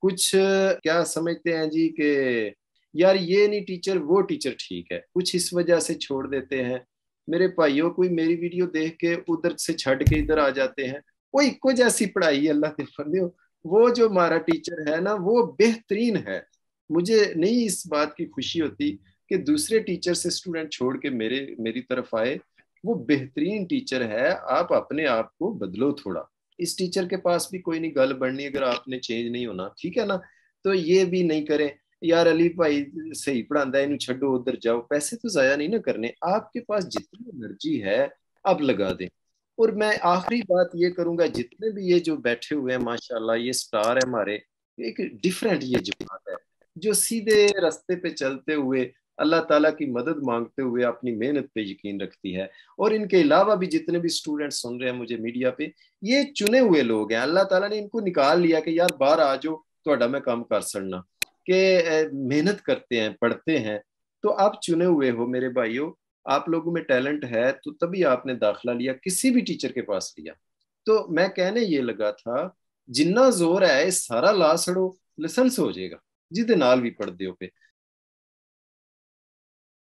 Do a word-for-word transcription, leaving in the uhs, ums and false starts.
کچھ کیا سمجھتے ہیں جی کہ یار یہ نہیں ٹیچر وہ ٹیچر ٹھیک ہے، کچھ اس وجہ سے چھوڑ دیتے ہیں۔ میرے بھائیوں کوئی میری ویڈیو دیکھ کے ادھر سے چھٹ کے ادھر آ جاتے ہیں، کوئی کچھ ایسی پڑھائی ہے اللہ کے بندے، وہ جو ہمارا ٹیچر ہے نا وہ بہترین ہے۔ مجھے نہیں اس بات کی خوشی ہوتی کہ دوسرے ٹیچر سے اسٹوڈنٹ چھوڑ کے میرے میری طرف آئے، وہ بہترین ٹیچر ہے۔ آپ اپنے آپ کو بدلو تھوڑا، اس ٹیچر کے پاس بھی کوئی نہیں گل بڑھنی اگر آپ نے چینج نہیں ہونا، ٹھیک ہے نا؟ تو یہ بھی نہیں کریں یار علی بھائی صحیح پڑھاتا ہے انہوں چھڈو ادھر جاؤ، پیسے تو ضائع نہیں نہ کرنے، آپ کے پاس جتنی انرجی ہے اب لگا دیں۔ اور میں آخری بات یہ کروں گا، جتنے بھی یہ جو بیٹھے ہوئے ہیں ماشاءاللہ یہ سٹار ہے ہمارے، ایک ڈیفرنٹ یہ جماعت ہے جو سیدھے رستے پہ چلتے ہوئے اللہ تعالیٰ کی مدد مانگتے ہوئے اپنی محنت پہ یقین رکھتی ہے۔ اور ان کے علاوہ بھی جتنے بھی اسٹوڈنٹ سن رہے ہیں مجھے میڈیا پہ، یہ چنے ہوئے لوگ ہیں، اللہ تعالیٰ نے ان کو نکال لیا کہ یار باہر آ جاؤ تھوڑا میں کام کر سکنا، کہ محنت کرتے ہیں پڑھتے ہیں۔ تو آپ چنے ہوئے ہو میرے بھائیوں، آپ لوگوں میں ٹیلنٹ ہے تو تبھی آپ نے داخلہ لیا، کسی بھی ٹیچر کے پاس لیا۔ تو میں کہنے یہ لگا تھا جنہ زور ہے سارا لا سڑو لسنس ہو جائے گا جہدے نال بھی پڑھ دیو پہ۔